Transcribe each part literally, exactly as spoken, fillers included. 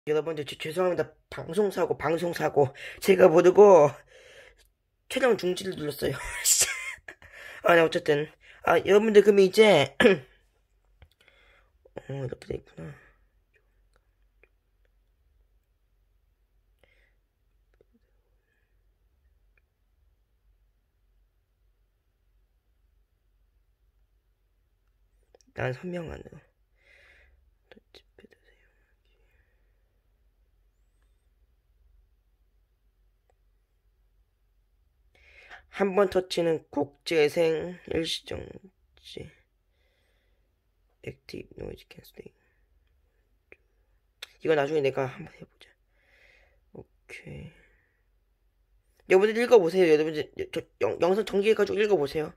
여러분들 저- 죄송합니다. 방송사고 방송사고 제가 모르고 촬영 중지를 눌렀어요. 아, 네, 어쨌든 아, 여러분들 그럼 이제 어, 이렇게 돼 있구나. 난 선명한으로 한 번 터치는 꼭 재생 일시정지 액티브 노이즈 캔슬링. 이거 나중에 내가 한번 해보자. 오케이. 여러분들 읽어보세요. 여러분들 저 영, 영상 정지해가지고 읽어보세요.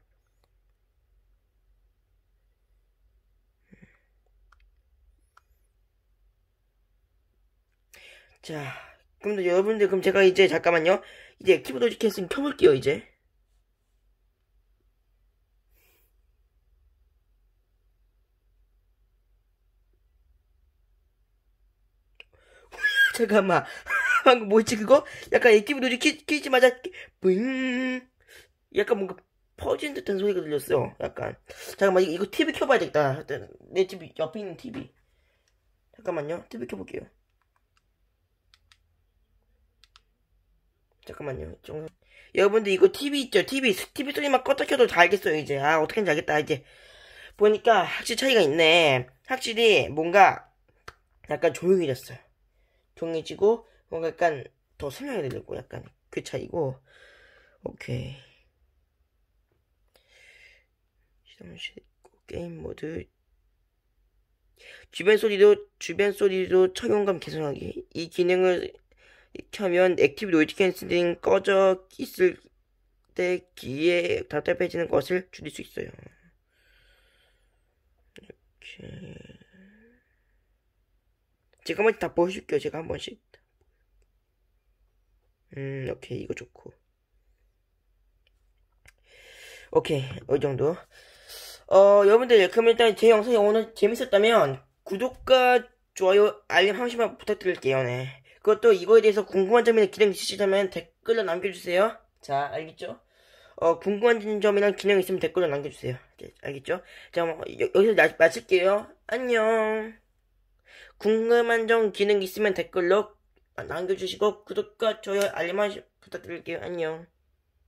자, 그럼 여러분들 그럼 제가 이제 잠깐만요. 이제 액티브 노이즈 캔슬링 켜볼게요 이제. 잠깐만. 방금 뭐지 그거? 약간 액티브 노이즈 키, 키자마자 뿌잉. 약간 뭔가 퍼지는 듯한 소리가 들렸어. 약간. 잠깐만 이거, 이거 티비 켜봐야 겠다. 내 집 옆에 있는 티비. 잠깐만요. 티비 켜볼게요. 잠깐만요. 좀... 여러분들 이거 티비 있죠? 티비 티비 소리만 껐다 켜도 다 알겠어요 이제. 아 어떻게 하는지 알겠다 이제. 보니까 확실히 차이가 있네. 확실히 뭔가 약간 조용해졌어요. 조용해지고 뭔가 약간 더 선명하게 들리고 약간 그 차이고. 오케이. 시험실 게임 모드 주변 소리도 주변 소리도 착용감 개선하기. 이 기능을 켜면 액티브 노이즈 캔슬링 꺼져 있을 때 귀에 답답해지는 것을 줄일 수 있어요. 이렇게 제가 한번 다 보여줄게요. 제가 한 번씩. 음, 오케이 이거 좋고. 오케이 이 정도. 어 여러분들 그럼 일단 제 영상이 오늘 재밌었다면 구독과 좋아요 알림 한 번씩만 부탁드릴게요. 네. 그것도 이거에 대해서 궁금한 점이나 기능 있으시다면 댓글로 남겨주세요. 자 알겠죠? 어 궁금한 점이나 기능 있으면 댓글로 남겨주세요. 네, 알겠죠? 자 뭐, 여, 여기서 나, 마칠게요. 안녕. 궁금한 점 기능 있으면 댓글로 남겨주시고 구독과 좋아요 알림 한 번씩 부탁드릴게요. 안녕.